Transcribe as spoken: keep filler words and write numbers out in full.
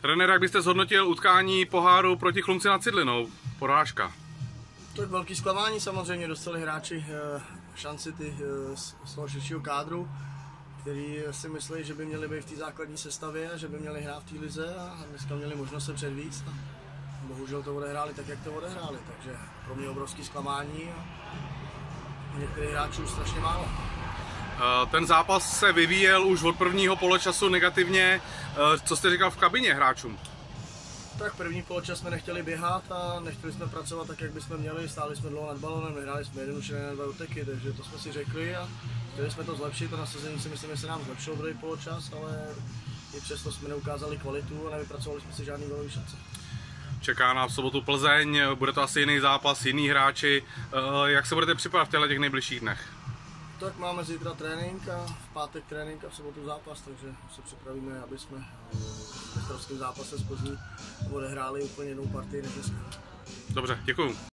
Trenér, jak byste zhodnotil utkání poháru proti Chlumci nad Cidlinou? Porážka. To je velký zklamání, samozřejmě dostali hráči šanci ty z toho širšího kádru, který si myslí, že by měli být v té základní sestavě, že by měli hrát v té lize a dneska měli možnost se předvíct. Bohužel to odehráli tak, jak to odehráli, takže pro mě obrovský zklamání a některých hráčů strašně málo. Ten zápas se vyvíjel už od prvního poločasu negativně. Co jste říkal v kabině hráčům? Tak první poločas jsme nechtěli běhat a nechtěli jsme pracovat tak, jak bychom měli. Stáli jsme dlouho nad balonem, nehráli jsme jeden už na dva úteky, takže to jsme si řekli a chtěli jsme to zlepšit. To nasazení si myslím, že se nám zlepšilo druhý poločas, ale i přesto jsme neukázali kvalitu a nevypracovali jsme si žádný gólový šance. Čeká nás v sobotu Plzeň, bude to asi jiný zápas, jiný hráči. Jak se budete připravovat v těch nejbližších dnech? Tak máme zítra trénink a v pátek trénink a v sobotu zápas, takže se připravíme, aby jsme v mistrovském zápase z Plzní odehráli úplně jinou partii než dneska. Dobře, děkuju.